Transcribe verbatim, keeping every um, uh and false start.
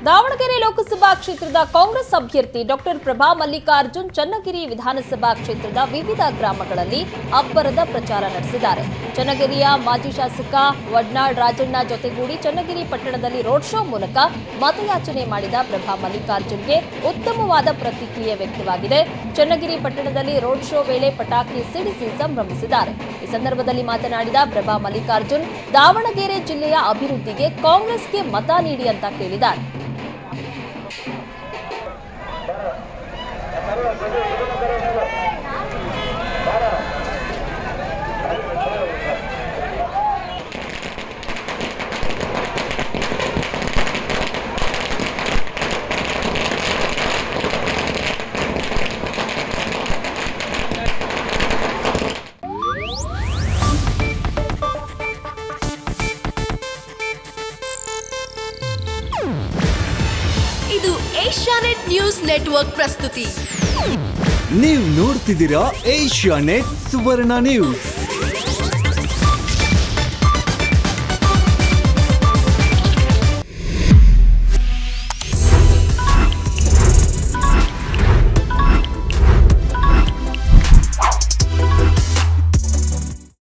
ದಾವಣಗೆರೆ ಲೋಕಸಭಾ ಕ್ಷೇತ್ರದ ಕಾಂಗ್ರೆಸ್ ಅಭ್ಯರ್ಥಿ ಡಾಕ್ಟರ್ ಪ್ರಭಾ ಮಲ್ಲಿಕಾರ್ಜುನ್ ಚನ್ನಗಿರಿ ವಿಧಾನಸಭಾ ಕ್ಷೇತ್ರದ ವಿವಿಧ ಗ್ರಾಮಗಳಲ್ಲಿ ಅಬ್ಬರದ ಪ್ರಚಾರ ನಡೆಸಿದ್ದಾರೆ. ಚನ್ನಗಿರಿಯ ಮಾಜಿ ಶಾಸಕ ವಡ್ನಾಳ್ ರಾಜಣ್ಣ ಜೊತೆಗೂಡಿ ಚನ್ನಗಿರಿ ಪಟ್ಟಣದಲ್ಲಿ ರೋಡ್ ಶೋ ಮೂಲಕ ಮತಯಾಚನೆ ಮಾಡಿದ ಪ್ರಭಾ ಮಲ್ಲಿಕಾರ್ಜುನ್ಗೆ ಉತ್ತಮವಾದ ಪ್ರತಿಕ್ರಿಯೆ ವ್ಯಕ್ತವಾಗಿದೆ. ಚನ್ನಗಿರಿ ಪಟ್ಟಣದಲ್ಲಿ ರೋಡ್ ಶೋ ವೇಳೆ ಪಟಾಕಿ ಸಿಡಿಸಿ ಸಂಭ್ರಮಿಸಿದ್ದಾರೆ. ಈ ಸಂದರ್ಭದಲ್ಲಿ ಮಾತನಾಡಿದ ಪ್ರಭಾ ಮಲ್ಲಿಕಾರ್ಜುನ್ ದಾವಣಗೆರೆ ಜಿಲ್ಲೆಯ ಅಭಿವೃದ್ಧಿಗೆ ಕಾಂಗ್ರೆಸ್ಗೆ ಮತ ನೀಡಿ ಅಂತ ಕೇಳಿದ್ದಾರೆ. ಇದು ಏಷ್ಯಾನೆಟ್ ನ್ಯೂಸ್ ನೆಟ್ವರ್ಕ್ ಪ್ರಸ್ತುತಿ. ನೀವು ನೋಡ್ತಿದ್ದೀರಾ ಏಷ್ಯಾನೆಟ್ ಸುವರ್ಣ ನ್ಯೂಸ್.